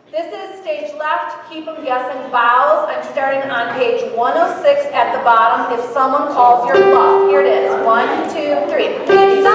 This is stage left, keep them guessing vowels. I'm starting on page 106 at the bottom. If someone calls your bluff, here it is. 1, 2, 3.